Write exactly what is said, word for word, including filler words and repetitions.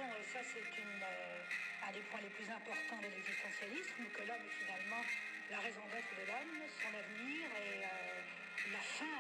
disons, et ça c'est une, euh, un des points les plus importants de l'existentialisme, que l'homme est finalement la raison d'être de l'homme, son avenir et euh, la fin